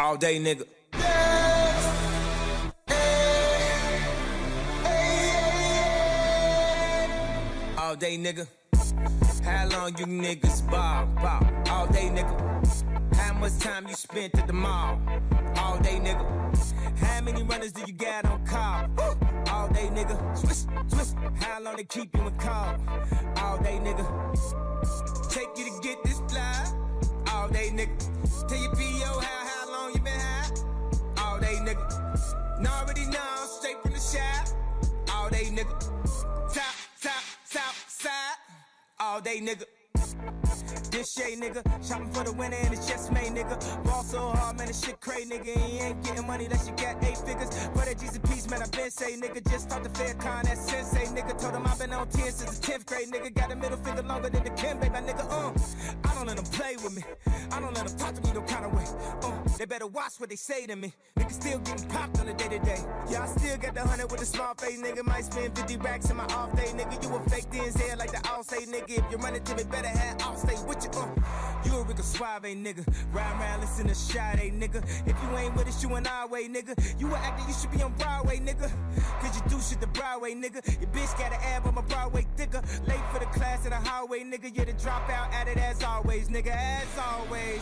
All day, nigga. All day, nigga. How long you niggas ball? All day, nigga. How much time you spent at the mall? All day, nigga. How many runners do you got on call? All day, nigga. Swish. How long they keep you in call? All day, nigga. Take you to get this fly. All day, nigga. Tell your P.O. how long you been high? All day, nigga. Now already know, straight from the shop. All day, nigga. Top, side. All day, nigga. This shade, nigga. Shopping for the winner and it's just made, nigga. Ball so hard, man, this shit crazy, nigga. And you ain't getting money unless you got 8 figures. For that G's and P's, man, I been say, nigga. Just talked to Fair Con, that sensei, nigga. Told him I've been on 10 since the 10th grade, nigga. Got a middle finger longer than the Kim, baby, nigga. I don't let them play with me. I don't let them talk to me no kind of way. They better watch what they say to me. Nigga still getting popped on the day-to-day. Yeah, I still got the 100 with a small face, nigga. Might spend 50 racks in my off day, nigga. You a fake DNZ like the all say, nigga. If you run it to me, better have all stay with you. You a Rico Suave, nigga. Ride around, listen to Sade, nigga. If you ain't with us, you an our way, nigga. You an actor, you should be on Broadway, nigga. Cause you do shit the Broadway, nigga. Your bitch got an ab on my Broadway thicker. Late for the class in the highway, nigga. You're the dropout at it as always, nigga. As always.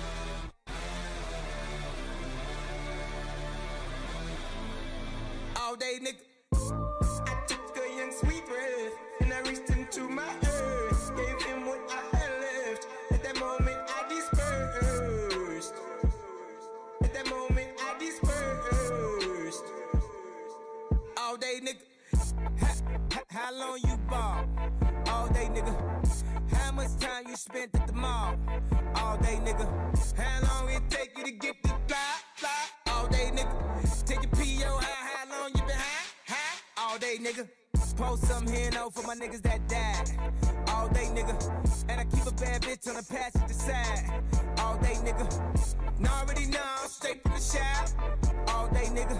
All day, nigga. I took a young sweet breath and I reached into my earth. Gave him what I had left. At that moment I dispersed. At that moment I dispersed. All day, nigga. How long you ball? All day, nigga. How much time you spent at the mall? All day, nigga. How long it take you to get the fly? All day, nigga. Take your P.O. How long you been high? All day, nigga. Post some here no for my niggas that died. All day, nigga. And I keep a bad bitch on the passenger side. All day, nigga. Now already know, straight from the shop. All day, nigga.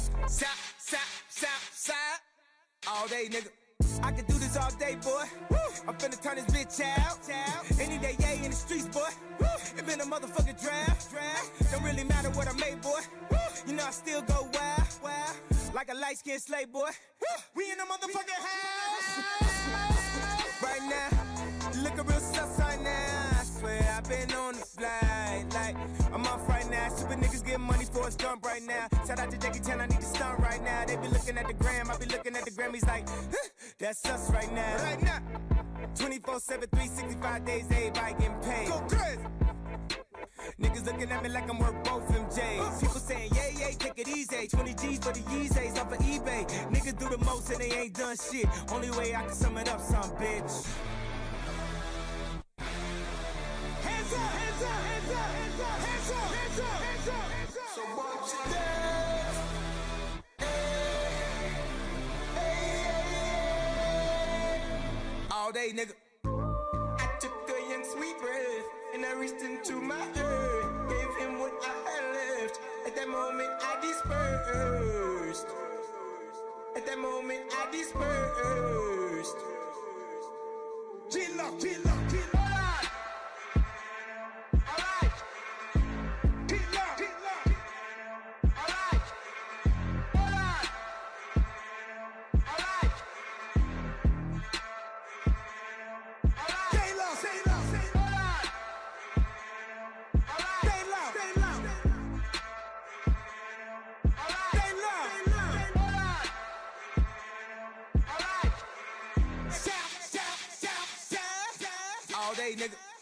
Side. All day, nigga. I can do this all day, boy. I'm finna turn this bitch out. Any day, yeah, in the streets, boy. It been a motherfucking draft. Don't really matter what I made, boy. You know I still go wild. Like a light-skinned slave, boy. We in the motherfucking house. Right now, looking real sus right now. I swear I've been on the flight. Like, I'm off right now. Stupid niggas getting money for a stunt right now. Shout out to Jackie Chan, I need to stunt right now. They be looking at the gram, I be looking at the Grammys like, that's us right now. Right now. 24/7, 365 days, everybody getting paid. Go crazy. Niggas looking at me like I'm worth both MJs. People saying, yeah, take it easy. 20 G's for the Yeezys off of eBay. Niggas do the most and they ain't done shit. Only way I can sum it up, some bitch. Hands up, hands up, hands up, hands up, hands up, hands up, hands up, hands up. So watch it dance. All day, nigga. I took a young sweet breath and I reached into my earth. Gave him what I had left. At that moment I dispersed. At that moment I dispersed. G-Lock. Alright. G-Lock. Alright. Say low. All day, nigga.